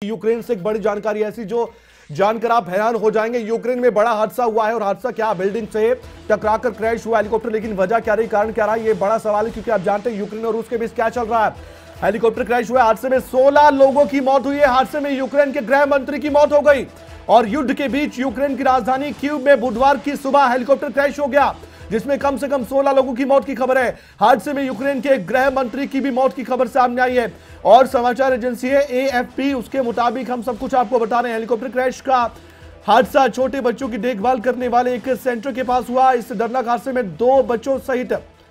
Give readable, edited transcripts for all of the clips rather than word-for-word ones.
Ukraine से एक बड़ी जानकारी ऐसी जो जानकर आप हैरान हो जाएंगे। यूक्रेन में बड़ा हादसा हुआ है और हादसा क्या, बिल्डिंग से टकराकर क्रैश हुआ हेलीकॉप्टर, लेकिन वजह क्या रही, कारण क्या रहा, ये बड़ा सवाल है क्योंकि आप जानते हैं यूक्रेन और रूस के बीच क्या चल रहा है। हेलीकॉप्टर क्रैश हुआ, हादसे में 16 लोगों की मौत हुई है। हादसे में यूक्रेन के गृह मंत्री की मौत हो गई और युद्ध के बीच यूक्रेन की राजधानी कीव में बुधवार की सुबह हेलीकॉप्टर क्रैश हो गया, जिसमें कम से कम 16 लोगों की मौत की खबर है। हादसे में यूक्रेन के गृह मंत्री की भी मौत की खबर सामने आई है और समाचार एजेंसी है AFP, उसके मुताबिक हम सब कुछ आपको बता रहे हैं। हेलीकॉप्टर क्रैश का हादसा छोटे बच्चों की देखभाल करने वाले एक सेंटर के पास हुआ। इस दर्दनाक हादसे में 2 बच्चों सहित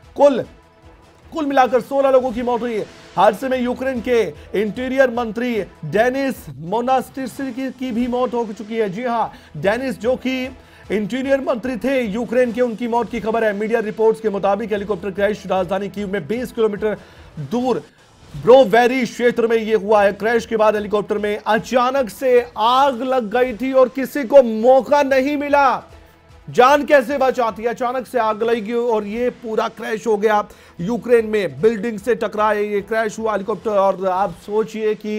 कुल मिलाकर 16 लोगों की मौत हुई है। हादसे में यूक्रेन के इंटीरियर मंत्री डेनिस मोनास्टिर्स्की की भी मौत हो चुकी है। जी हां, डेनिस जो कि इंटीरियर मंत्री थे यूक्रेन के, उनकी मौत की खबर है। मीडिया रिपोर्ट्स के मुताबिक हेलीकॉप्टर क्रैश राजधानी कीव में 20 किलोमीटर दूर ब्रोवेरी क्षेत्र में यह हुआ है। क्रैश के बाद हेलीकॉप्टर में अचानक से आग लग गई थी और किसी को मौका नहीं मिला जान कैसे बचाती है। अचानक से आग लगी और ये पूरा क्रैश हो गया। यूक्रेन में बिल्डिंग से टकराए ये क्रैश हुआ हेलीकॉप्टर और आप सोचिए कि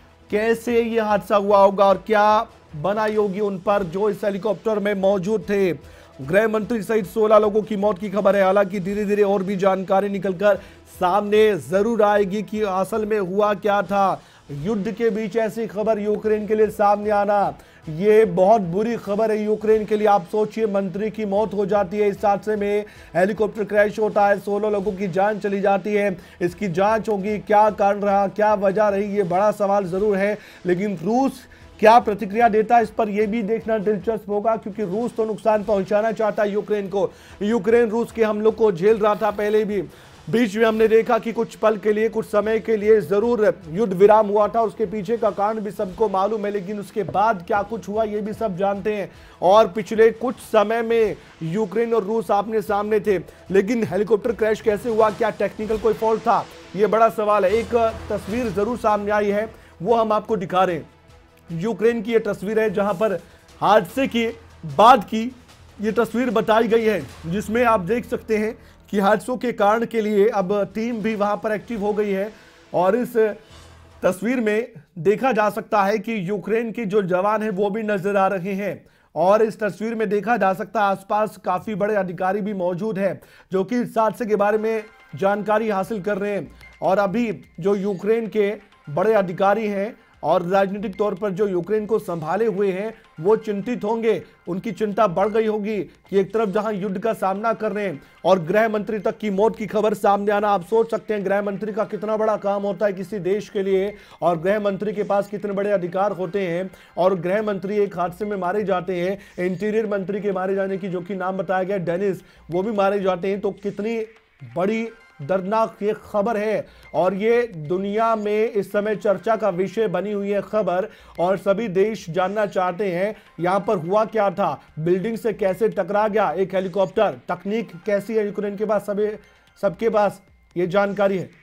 कैसे ये हादसा हुआ होगा और क्या बनाई होगी उन पर जो इस हेलीकॉप्टर में मौजूद थे। गृह मंत्री सहित 16 लोगों की मौत की खबर है। हालांकि धीरे धीरे और भी जानकारी निकलकर सामने जरूर आएगी कि असल में हुआ क्या था। युद्ध के बीच ऐसी खबर यूक्रेन के लिए सामने आना ये बहुत बुरी खबर है यूक्रेन के लिए। आप सोचिए, मंत्री की मौत हो जाती है इस हादसे में, हेलीकॉप्टर क्रैश होता है, 16 लोगों की जान चली जाती है। इसकी जांच होगी, क्या कारण रहा, क्या वजह रही, ये बड़ा सवाल जरूर है। लेकिन रूस क्या प्रतिक्रिया देता है इस पर यह भी देखना दिलचस्प होगा क्योंकि रूस तो नुकसान पहुंचाना चाहता है यूक्रेन को। यूक्रेन रूस के हमलों को झेल रहा था पहले भी। बीच में हमने देखा कि कुछ पल के लिए, कुछ समय के लिए जरूर युद्ध विराम हुआ था, उसके पीछे का कारण भी सबको मालूम है, लेकिन उसके बाद क्या कुछ हुआ ये भी सब जानते हैं। और पिछले कुछ समय में यूक्रेन और रूस आमने सामने थे, लेकिन हेलीकॉप्टर क्रैश कैसे हुआ, क्या टेक्निकल कोई फॉल्ट था, ये बड़ा सवाल है। एक तस्वीर जरूर सामने आई है, वो हम आपको दिखा रहे हैं। यूक्रेन की ये तस्वीर है जहां पर हादसे के बाद की ये तस्वीर बताई गई है, जिसमें आप देख सकते हैं कि हादसों के कारण के लिए अब टीम भी वहां पर एक्टिव हो गई है। और इस तस्वीर में देखा जा सकता है कि यूक्रेन के जो जवान हैं वो भी नजर आ रहे हैं और इस तस्वीर में देखा जा सकता है आसपास काफी बड़े अधिकारी भी मौजूद हैं जो कि इस हादसे के बारे में जानकारी हासिल कर रहे हैं। और अभी जो यूक्रेन के बड़े अधिकारी हैं और राजनीतिक तौर पर जो यूक्रेन को संभाले हुए हैं वो चिंतित होंगे, उनकी चिंता बढ़ गई होगी कि एक तरफ जहां युद्ध का सामना कर रहे हैं और गृह मंत्री तक की मौत की खबर सामने आना। आप सोच सकते हैं गृह मंत्री का कितना बड़ा काम होता है किसी देश के लिए और गृह मंत्री के पास कितने बड़े अधिकार होते हैं। और गृह मंत्री एक हादसे में मारे जाते हैं, इंटीरियर मंत्री के मारे जाने की जो कि नाम बताया गया डेनिस, वो भी मारे जाते हैं, तो कितनी बड़ी दर्दनाक ये खबर है। और ये दुनिया में इस समय चर्चा का विषय बनी हुई है खबर और सभी देश जानना चाहते हैं यहां पर हुआ क्या था, बिल्डिंग से कैसे टकरा गया एक हेलीकॉप्टर, तकनीक कैसी है यूक्रेन के पास, सबके पास ये जानकारी है।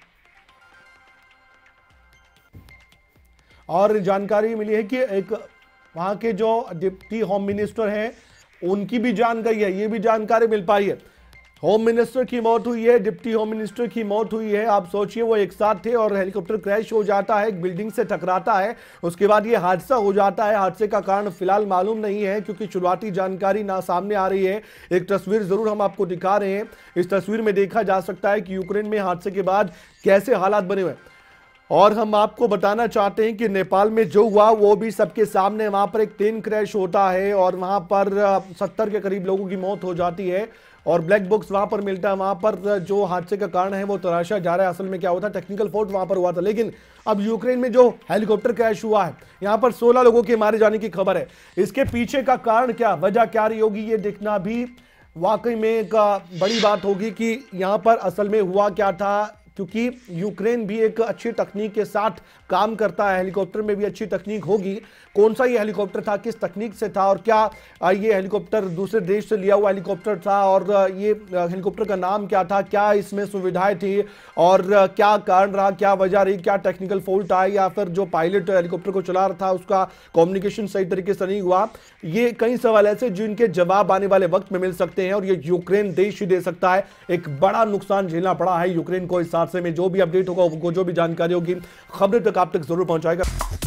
और जानकारी मिली है कि एक वहां के जो डिप्टी होम मिनिस्टर हैं उनकी भी जान गई है, ये भी जानकारी मिल पाई है। होम मिनिस्टर की मौत हुई है, डिप्टी होम मिनिस्टर की मौत हुई है। आप सोचिए वो एक साथ थे और हेलीकॉप्टर क्रैश हो जाता है, एक बिल्डिंग से टकराता है, उसके बाद ये हादसा हो जाता है। हादसे का कारण फिलहाल मालूम नहीं है क्योंकि शुरुआती जानकारी ना सामने आ रही है। एक तस्वीर जरूर हम आपको दिखा रहे हैं, इस तस्वीर में देखा जा सकता है कि यूक्रेन में हादसे के बाद कैसे हालात बने हुए हैं। और हम आपको बताना चाहते हैं कि नेपाल में जो हुआ वो भी सबके सामने, वहां पर एक ट्रेन क्रैश होता है और वहां पर 70 के करीब लोगों की मौत हो जाती है और ब्लैक बॉक्स वहां पर मिलता है। वहां पर जो हादसे का कारण है वो तराशा जा रहा है असल में क्या हुआ था, टेक्निकल फॉल्ट वहां पर हुआ था। लेकिन अब यूक्रेन में जो हेलीकॉप्टर क्रैश हुआ है यहां पर 16 लोगों के मारे जाने की खबर है। इसके पीछे का कारण क्या, वजह क्या रही होगी, ये देखना भी वाकई में एक बड़ी बात होगी कि यहां पर असल में हुआ क्या था, क्योंकि यूक्रेन भी एक अच्छी तकनीक के साथ काम करता है, हेलीकॉप्टर में भी अच्छी तकनीक होगी। कौन सा ये हेलीकॉप्टर था, किस तकनीक से था और क्या ये हेलीकॉप्टर दूसरे देश से लिया हुआ हेलीकॉप्टर था और ये हेलीकॉप्टर का नाम क्या था, क्या इसमें सुविधाएं थी और क्या कारण रहा, क्या वजह रही, क्या टेक्निकल फॉल्ट आया या फिर जो पायलट हेलीकॉप्टर को चला रहा था उसका कम्युनिकेशन सही तरीके से नहीं हुआ। ये कई सवाल ऐसे जिनके जवाब आने वाले वक्त में मिल सकते हैं और ये यूक्रेन देश ही दे सकता है। एक बड़ा नुकसान झेलना पड़ा है यूक्रेन को इस हादसे में। जो भी अपडेट होगा, जो भी जानकारी होगी, खबरें तक आप तक जरूर पहुंचाएगा।